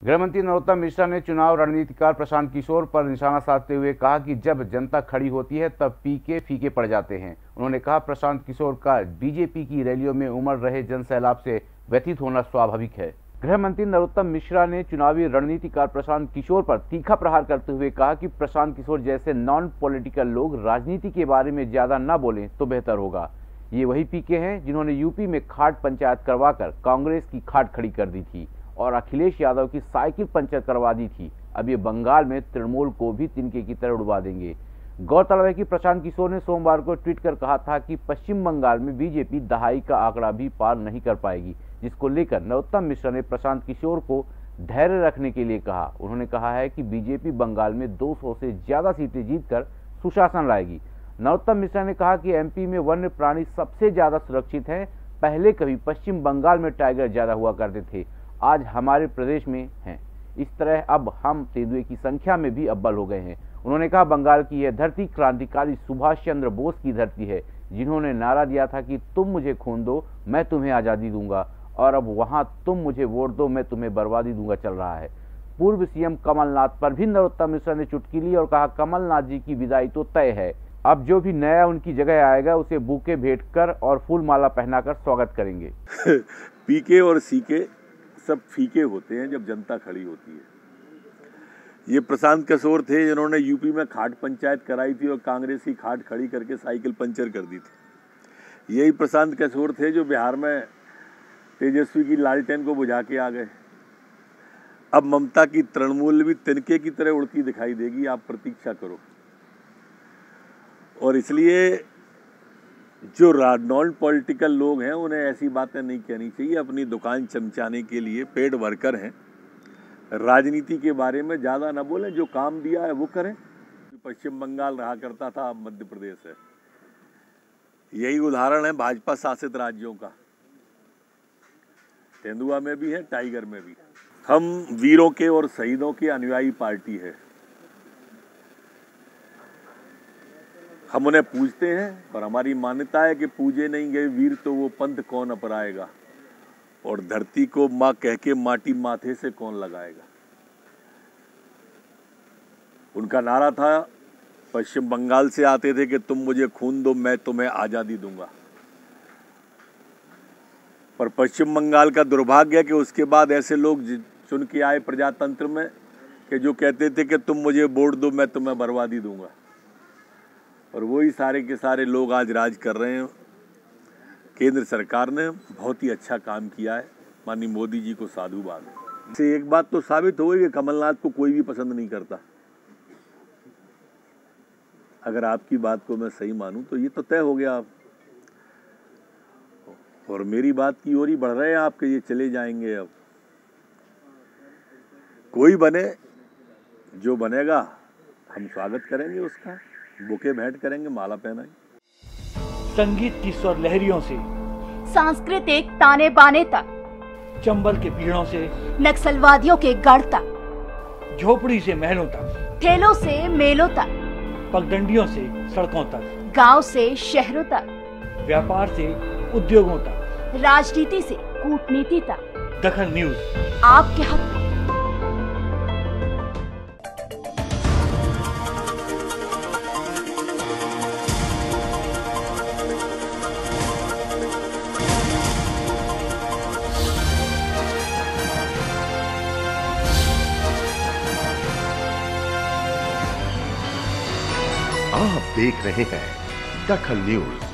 गृहमंत्री नरोत्तम मिश्रा ने चुनाव रणनीतिकार प्रशांत किशोर पर निशाना साधते हुए कहा कि जब जनता खड़ी होती है तब पीके फीके पड़ जाते हैं। उन्होंने कहा, प्रशांत किशोर का बीजेपी की रैलियों में उमड़ रहे जनसैलाब से व्यथित होना स्वाभाविक है। गृह मंत्री नरोत्तम मिश्रा ने चुनावी रणनीतिकार प्रशांत किशोर पर तीखा प्रहार करते हुए कहा कि प्रशांत किशोर जैसे नॉन पॉलिटिकल लोग राजनीति के बारे में ज्यादा न बोलें तो बेहतर होगा। ये वही पीके हैं जिन्होंने यूपी में खाट पंचायत करवाकर कांग्रेस की खाट खड़ी कर दी थी और अखिलेश यादव की साइकिल पंचर करवा दी थी। अब ये बंगाल में तृणमूल को भी तिनके की तरह उड़वा देंगे। गौरतलब है कि प्रशांत किशोर ने सोमवार को ट्वीट कर कहा था कि पश्चिम बंगाल में बीजेपी दहाई का आंकड़ा भी पार नहीं कर पाएगी, जिसको लेकर नरोत्तम मिश्रा ने प्रशांत किशोर को धैर्य रखने के लिए कहा। उन्होंने कहा है कि बीजेपी बंगाल में 200 से ज्यादा सीटें जीतकर सुशासन लाएगी। नरोत्तम मिश्रा ने कहा कि एमपी में वन्य प्राणी सबसे ज्यादा सुरक्षित हैं। पहले कभी पश्चिम बंगाल में टाइगर ज्यादा हुआ करते थे, आज हमारे प्रदेश में हैं। इस तरह अब हम तेंदुए की संख्या में भी अव्वल हो गए हैं। उन्होंने कहा, बंगाल की यह धरती क्रांतिकारी सुभाष चंद्र बोस की धरती है, जिन्होंने नारा दिया था कि तुम मुझे खून दो मैं तुम्हें आज़ादी दूंगा, और अब वहां तुम मुझे वोट दो मैं तुम्हें बर्बादी दूंगा चल रहा है। पूर्व सीएम कमलनाथ पर भी नरोत्तम मिश्रा ने चुटकी ली और कहा, कमलनाथ जी की विदाई तो तय है, अब जो भी नया उनकी जगह आएगा उसे बुके भेंट कर और फूल माला पहनाकर स्वागत करेंगे। पीके और सीके सब फीके होते हैं जब जनता खड़ी होती है। ये प्रशांत किशोर थे जिन्होंने यूपी में खाट पंचायत कराई थी और कांग्रेस की खाट खड़ी करके साइकिल पंचर कर दी थी। यही प्रशांत किशोर थे जो बिहार में तेजस्वी की लालटेन को बुझा के आ गए। अब ममता की तृणमूल भी तिनके की तरह उड़ती दिखाई देगी, आप प्रतीक्षा करो। और इसलिए जो नॉन पॉलिटिकल लोग हैं उन्हें ऐसी बातें नहीं कहनी चाहिए। अपनी दुकान चमचाने के लिए पेट वर्कर हैं, राजनीति के बारे में ज़्यादा न बोलें, जो काम दिया है वो करें। पश्चिम बंगाल रहा करता था, अब मध्य प्रदेश है। यही उदाहरण है भाजपा शासित राज्यों का। तेंदुआ में भी है, टाइगर में भी। हम वीरों के और शहीदों की अनुयायी पार्टी है। हम उन्हें पूजते हैं, पर हमारी मान्यता है कि पूजे नहीं गए वीर तो वो पंथ कौन अपराएगा, और धरती को माँ कह के माटी माथे से कौन लगाएगा। उनका नारा था, पश्चिम बंगाल से आते थे कि तुम मुझे खून दो मैं तुम्हें आजादी दूंगा। पर पश्चिम बंगाल का दुर्भाग्य है कि उसके बाद ऐसे लोग चुन के आए प्रजातंत्र में कि जो कहते थे कि तुम मुझे वोट दो मैं तुम्हें बर्बादी दूंगा, और वही सारे के सारे लोग आज राज कर रहे हैं। केंद्र सरकार ने बहुत ही अच्छा काम किया है, माननीय मोदी जी को साधुवाद है। इससे एक बात तो साबित हो गई कि कमलनाथ को कोई भी पसंद नहीं करता। अगर आपकी बात को मैं सही मानूं तो ये तो तय हो गया। और मेरी बात की ओर ही बढ़ रहे हैं आपके, ये चले जाएंगे। अब कोई बने, जो बनेगा हम स्वागत करेंगे उसका, बुके भेंट करेंगे, माला पहनाएंगे। संगीत की स्वर लहरियों से सांस्कृतिक ताने बाने तक, चंबल के पीड़ों से नक्सलवादियों के गढ़ तक, झोपड़ी से महलों तक, ठेलों से मेलों तक, पगडंडियों से सड़कों तक, गांव से शहरों तक, व्यापार से उद्योगों तक, राजनीति से कूटनीति तक, दखल न्यूज आपके हक में। आप देख रहे हैं दखल न्यूज।